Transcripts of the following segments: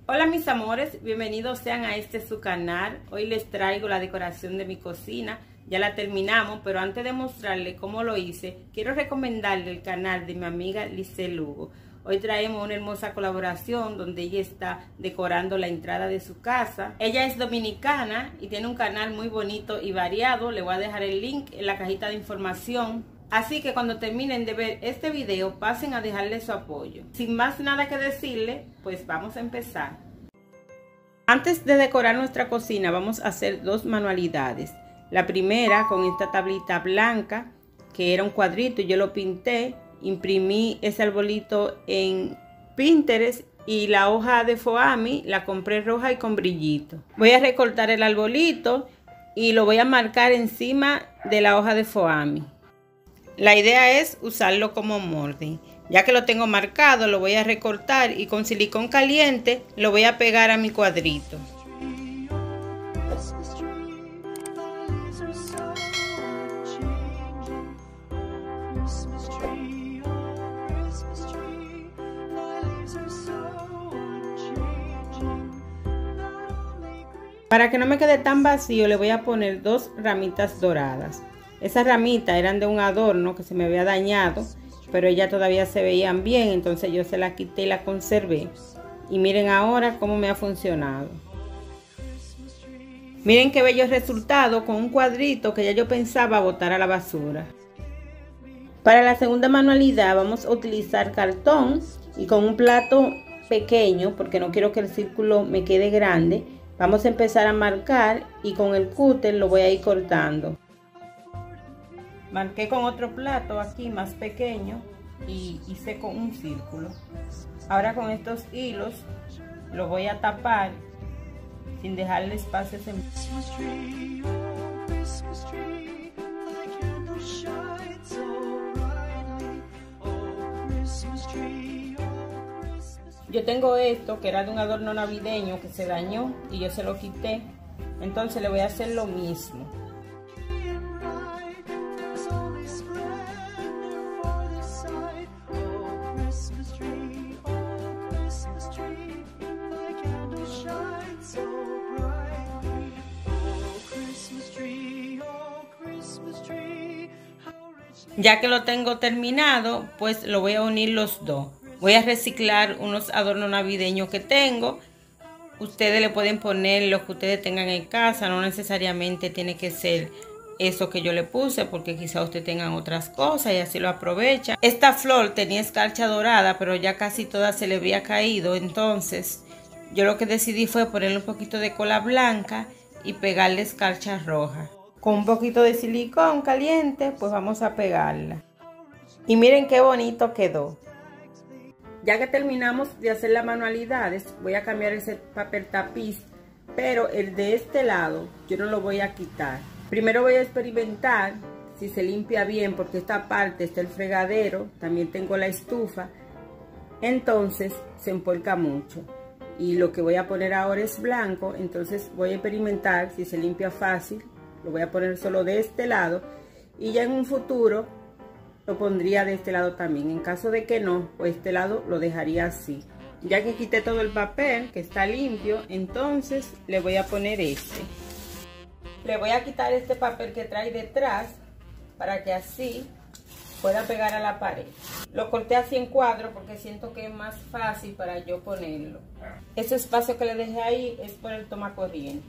Hola mis amores, bienvenidos sean a este su canal. Hoy les traigo la decoración de mi cocina. Ya la terminamos, pero antes de mostrarles cómo lo hice, quiero recomendarle el canal de mi amiga Lice Lugo. Hoy traemos una hermosa colaboración donde ella está decorando la entrada de su casa. Ella es dominicana y tiene un canal muy bonito y variado. Le voy a dejar el link en la cajita de información. Así que cuando terminen de ver este video, pasen a dejarle su apoyo. Sin más nada que decirle, pues vamos a empezar. Antes de decorar nuestra cocina, vamos a hacer dos manualidades. La primera con esta tablita blanca, que era un cuadrito, yo lo pinté, imprimí ese arbolito en Pinterest y la hoja de foamy la compré roja y con brillito. Voy a recortar el arbolito y lo voy a marcar encima de la hoja de foamy. La idea es usarlo como molde. Ya que lo tengo marcado, lo voy a recortar y con silicón caliente lo voy a pegar a mi cuadrito. Para que no me quede tan vacío, le voy a poner dos ramitas doradas. Esas ramitas eran de un adorno que se me había dañado, pero ellas todavía se veían bien, entonces yo se la quité y la conservé. Y miren ahora cómo me ha funcionado. Miren qué bello resultado con un cuadrito que ya yo pensaba botar a la basura. Para la segunda manualidad vamos a utilizar cartón y con un plato pequeño, porque no quiero que el círculo me quede grande, vamos a empezar a marcar y con el cúter lo voy a ir cortando. Marqué con otro plato aquí más pequeño y hice con un círculo. Ahora con estos hilos lo voy a tapar sin dejarle espacios en... Yo tengo esto que era de un adorno navideño que se dañó y yo se lo quité. Entonces le voy a hacer lo mismo. Ya que lo tengo terminado, pues lo voy a unir los dos. Voy a reciclar unos adornos navideños que tengo. Ustedes le pueden poner lo que ustedes tengan en casa, no necesariamente tiene que ser eso que yo le puse, porque quizá ustedes tengan otras cosas y así lo aprovechan. Esta flor tenía escarcha dorada, pero ya casi toda se le había caído, entonces yo lo que decidí fue ponerle un poquito de cola blanca y pegarle escarcha roja. Con un poquito de silicón caliente, pues vamos a pegarla. Y miren qué bonito quedó. Ya que terminamos de hacer las manualidades, voy a cambiar ese papel tapiz, pero el de este lado yo no lo voy a quitar. Primero voy a experimentar si se limpia bien, porque esta parte está el fregadero, también tengo la estufa, entonces se empuerca mucho. Y lo que voy a poner ahora es blanco, entonces voy a experimentar si se limpia fácil. Lo voy a poner solo de este lado y ya en un futuro lo pondría de este lado también. En caso de que no, pues este lado lo dejaría así. Ya que quité todo el papel que está limpio, entonces le voy a poner este. Le voy a quitar este papel que trae detrás para que así pueda pegar a la pared. Lo corté así en cuadro porque siento que es más fácil para yo ponerlo. Ese espacio que le dejé ahí es por el tomacorriente.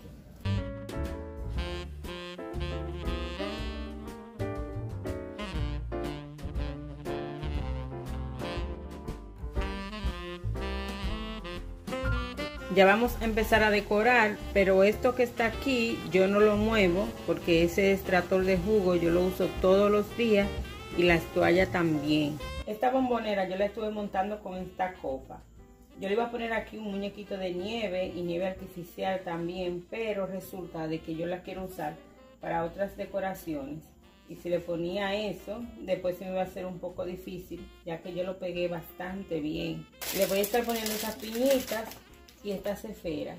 Ya vamos a empezar a decorar, pero esto que está aquí yo no lo muevo porque ese extractor de jugo yo lo uso todos los días y las toallas también. Esta bombonera yo la estuve montando con esta copa. Yo le iba a poner aquí un muñequito de nieve y nieve artificial también, pero resulta de que yo la quiero usar para otras decoraciones. Y si le ponía eso, después se me iba a hacer un poco difícil, ya que yo lo pegué bastante bien. Le voy a estar poniendo esas piñitas y estas esferas.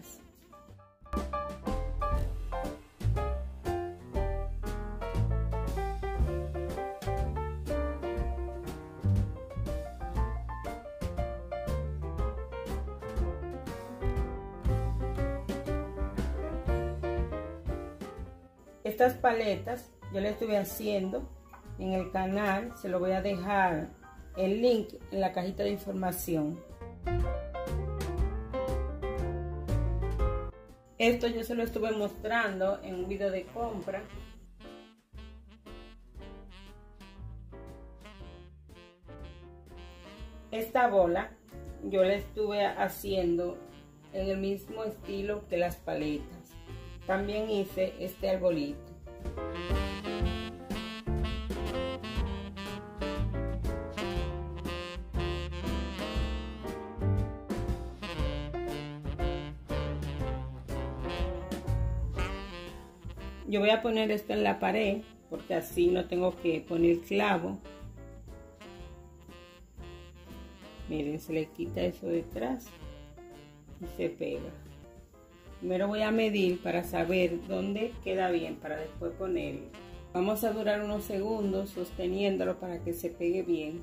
Estas paletas yo las estuve haciendo en el canal, se lo voy a dejar el link en la cajita de información. Esto yo se lo estuve mostrando en un video de compra. Esta bola yo la estuve haciendo en el mismo estilo que las paletas. También hice este arbolito. Yo voy a poner esto en la pared porque así no tengo que poner clavo. Miren, se le quita eso detrás y se pega. Primero voy a medir para saber dónde queda bien para después ponerlo. Vamos a durar unos segundos sosteniéndolo para que se pegue bien.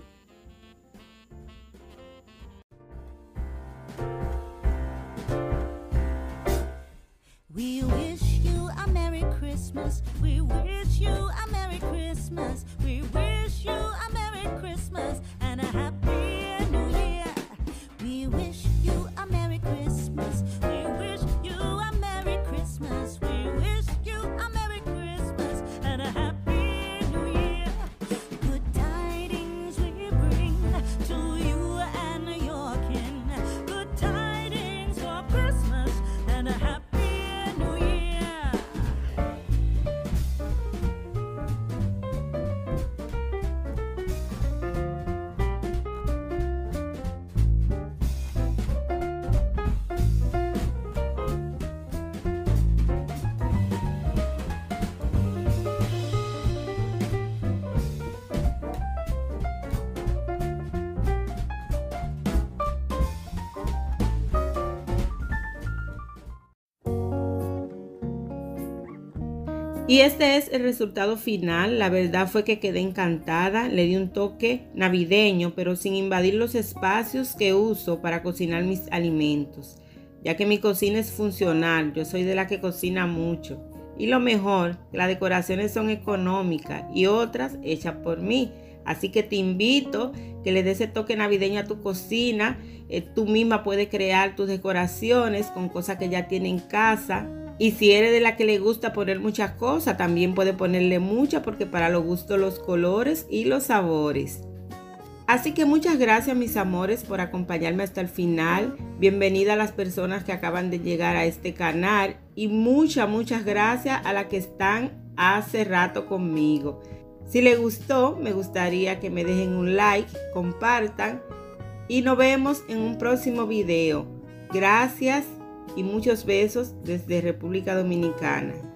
We wish you a Merry Christmas. We wish you a Merry Christmas. We wish you a Merry Christmas and a Happy New Year. We wish you a Merry Christmas. We wish you a Merry Christmas. We wish you a Merry Christmas and a Happy New Year. Good tidings we bring to you and your kin. Good tidings for Christmas and a Happy Y este es el resultado final. La verdad fue que quedé encantada. Le di un toque navideño, pero sin invadir los espacios que uso para cocinar mis alimentos, ya que mi cocina es funcional. Yo soy de la que cocina mucho. Y lo mejor, las decoraciones son económicas y otras hechas por mí. Así que te invito que le des ese toque navideño a tu cocina. Tú misma puedes crear tus decoraciones con cosas que ya tienes en casa. Y si eres de la que le gusta poner muchas cosas, también puede ponerle muchas, porque para los gustos los colores y los sabores. Así que muchas gracias, mis amores, por acompañarme hasta el final. Bienvenida a las personas que acaban de llegar a este canal. Y muchas gracias a las que están hace rato conmigo. Si les gustó, me gustaría que me dejen un like, compartan. Y nos vemos en un próximo video. Gracias. Y muchos besos desde República Dominicana.